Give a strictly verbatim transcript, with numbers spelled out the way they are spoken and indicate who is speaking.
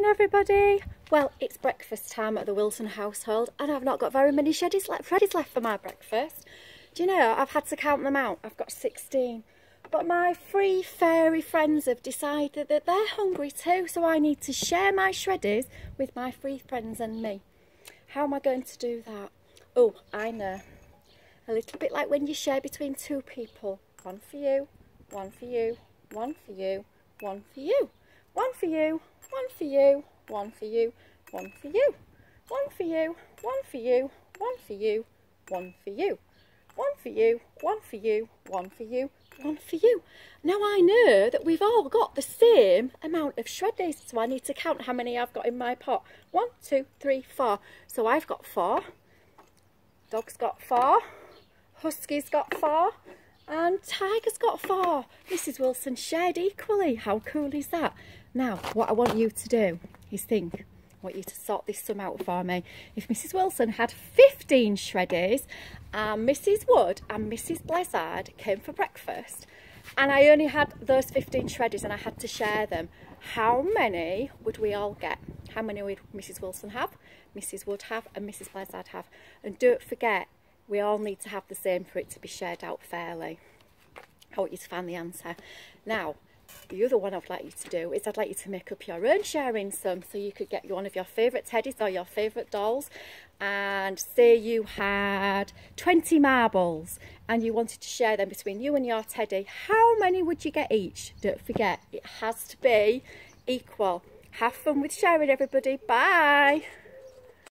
Speaker 1: everybody. Well, it's breakfast time at the Wilson household and I've not got very many shreddies left, shreddies left for my breakfast. Do you know, I've had to count them out. I've got sixteen. But my three fairy friends have decided that they're hungry too, so I need to share my shreddies with my three friends and me. How am I going to do that? Oh, I know. A little bit like when you share between two people. One for you, one for you, one for you, one for you. One for you, one for you, one for you, one for you, one for you, one for you, one for you, one for you, one for you, one for you, one for you, one for you. Now I know that we've all got the same amount of shreddies, so I need to count how many I've got in my pot. One, two, three, four. So I've got four, Dog's got four, Husky's got four, and Tiger's got four. Missus Wilson shared equally. How cool is that? Now, what I want you to do is think. I want you to sort this sum out for me. If Missus Wilson had fifteen shreddies and Missus Wood and Missus Blizzard came for breakfast and I only had those fifteen shreddies and I had to share them, how many would we all get? How many would Missus Wilson have, Missus Wood have and Missus Blizzard have? And don't forget, we all need to have the same for it to be shared out fairly. I want you to find the answer. Now, the other one I'd like you to do is I'd like you to make up your own sharing sum, so you could get one of your favourite teddies or your favourite dolls, and say you had twenty marbles and you wanted to share them between you and your teddy. How many would you get each? Don't forget, it has to be equal. Have fun with sharing, everybody. Bye.